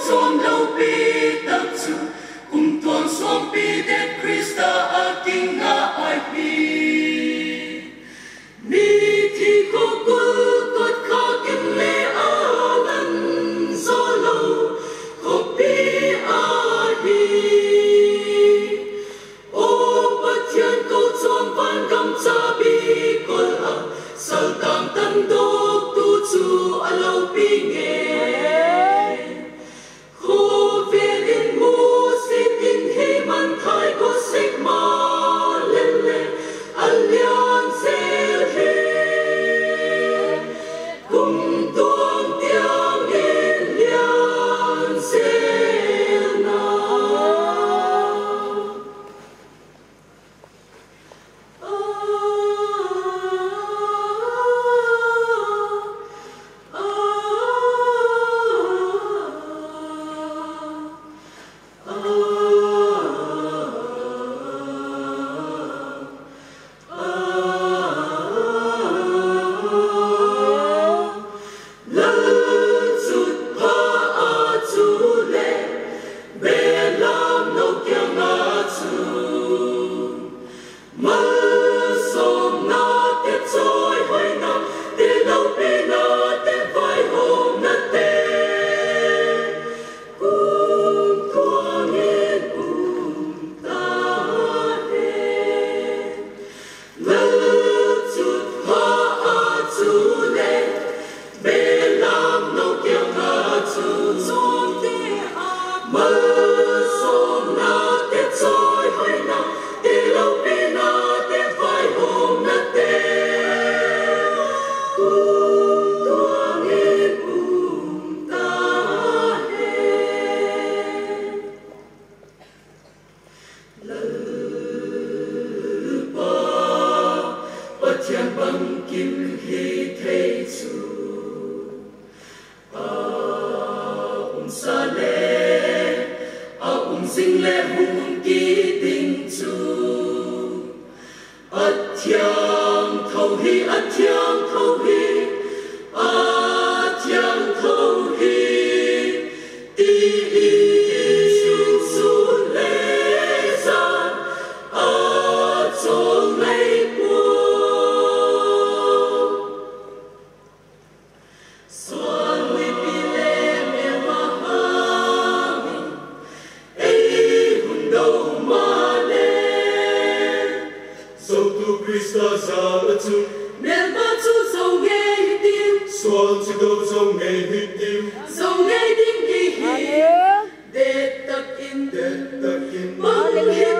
xuân lâu bi tập chủ cùng tuần xuân bi đẹp Christa a kinh ngã ai bi mi thì cô cứ cất khó kinh lệ a lần gió lâu cô bi a bi ô bất thiên câu chuông văn gầm cha bi col a sao tam tâm đô tu chu a lâu bi nghe Hallelujah.